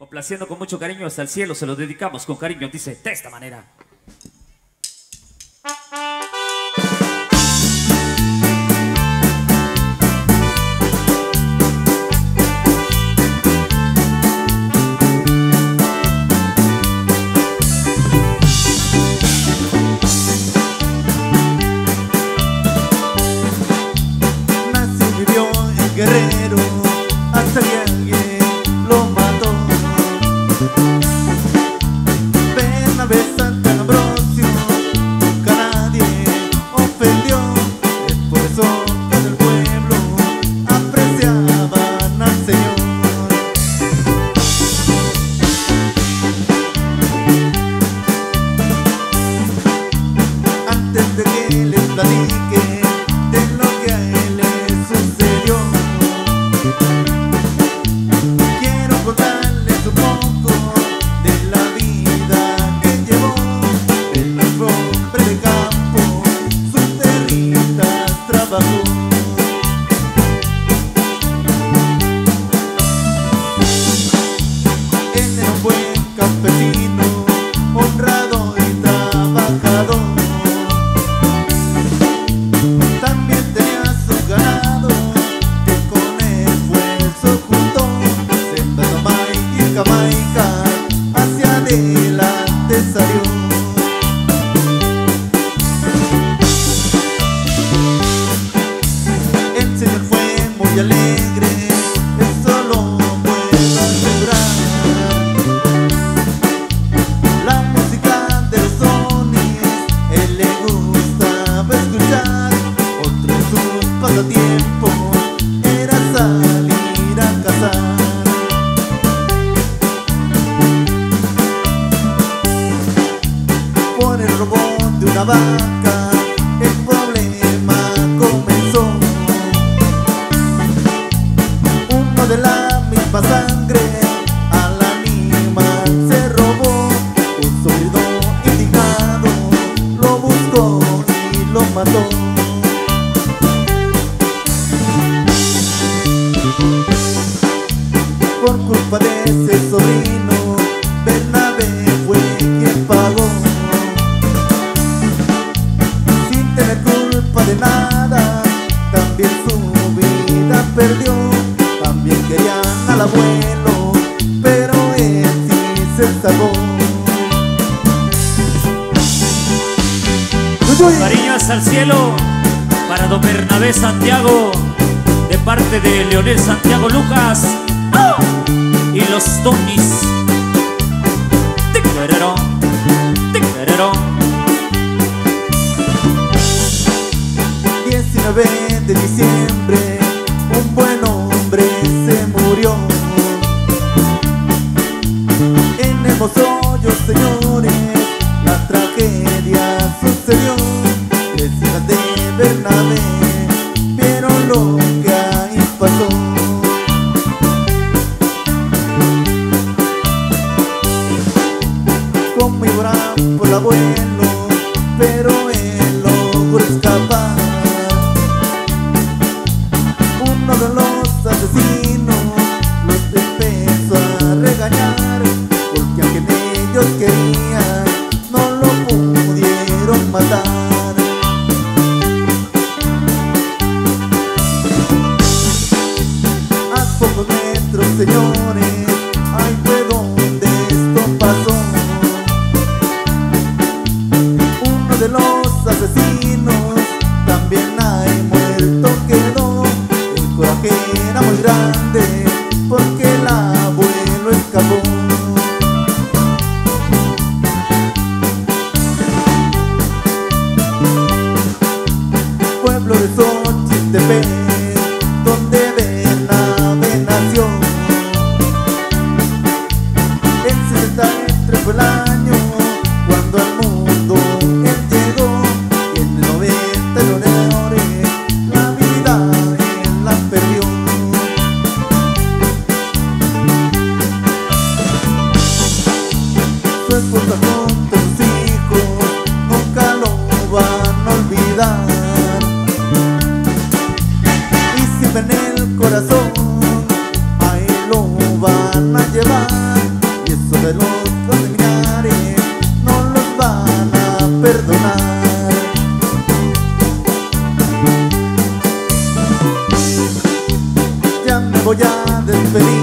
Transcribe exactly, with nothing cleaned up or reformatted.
Complaciendo con mucho cariño hasta el cielo, se lo dedicamos con cariño, dice de esta manera. Nació y vivió en Guerrero hasta que alguien lo mató. Bernabé San Ambrosio nunca nadie ofendió. Es por eso que en el pueblo apreciaban al Señor. Antes de que les platique de lo que a él le sucedió, quiero contarles un poco de la vida que llevó. El hombre de campo, sus tierritas trabajó. Él era un buen campesino, honrado y trabajador. También tenía su ganado, que con esfuerzo juntó. Sembrando maíz y jamaica, hacia adelante salió. El Señor fue muy alegre, eso lo puedo asegurar. La música de los sones, él le gustaba escuchar. Otro de sus pasatiempos era salir a cazar. Por el robo de una vaca el problema comenzó. Uno de la misma sangre al animal se robó. Un sobrino indignado lo buscó y lo mató. Por culpa de ese sobrino, Bernabé fue quien pagó. Sin tener culpa de nada, también su vida perdió. También querían al abuelo, pero él sí se salvó. Cariño hasta el cielo para don Bernabé Santiago, de parte de Leonel Santiago Lucas. ¡Oh! Y los Tonis. Tic-tererón, tic-tererón. diecinueve de diciembre, un buen hombre se murió. En Hermosillo, señores, la tragedia sucedió. Vecinas de Bernabé vieron lo que ahí pasó. Como llorar por el abuelo, pero él logró escapar. Uno de los asesinos los empezó a regañar, porque a quien ellos querían no lo pudieron matar. A pocos metros, señores, ahí fue donde esto pasó. Uno de los asesinos también ahí muerto quedó. El coraje era muy grande porque el abuelo escapó. Pueblo de Xochitepec, donde Bernabé nació. En sesenta y tres fue el año cuando al mundo él llegó. Y en el noventa señores, la vida él la perdió. de los familiares no los van a perdonar. Ya me voy a despedir.